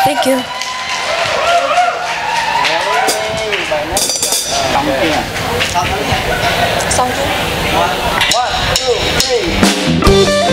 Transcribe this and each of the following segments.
Thank you. Xong chưa? Xong chưa? 1, 2, 3.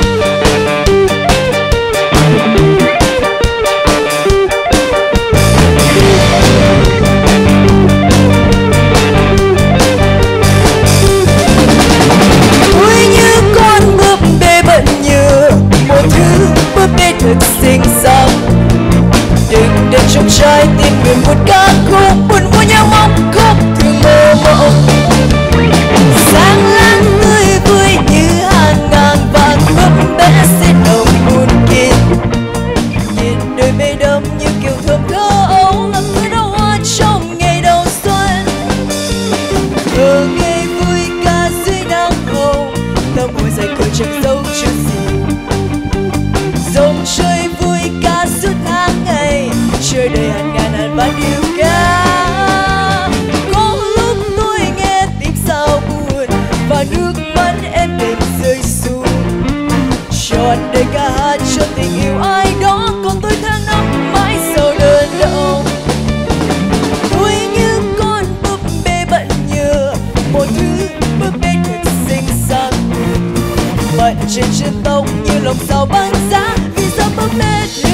Thật xinh xắn đừng để trong trái tim người một ca khúc buồn vui nhau mong khóc thường mơ mộng sáng láng tươi vui như hàng ngàn vàng bướm bé xin đồng buồn kín nhìn đôi mây đắm như kiều thơm thơ ấu làm tôi đau hoa trong ngày đầu xuân ở ngày vui ca dưới nắng hồng ta ngồi dậy cười chẳng dấu chuyện gì dòng chơi vui ca suốt tháng ngày chơi đầy hàng ngàn hạt vạn điệu ca có lúc tôi nghe tim sao buồn và nước mắt em đêm rơi xuống trọn đời ca hát cho tình yêu ai đó còn tôi tháng năm mãi sau đơn đau tôi như con búp bê bận nhựa một thứ búp bê thật xinh xắn bận trên chân tóc như lòng sao băng giá vì sao búp bê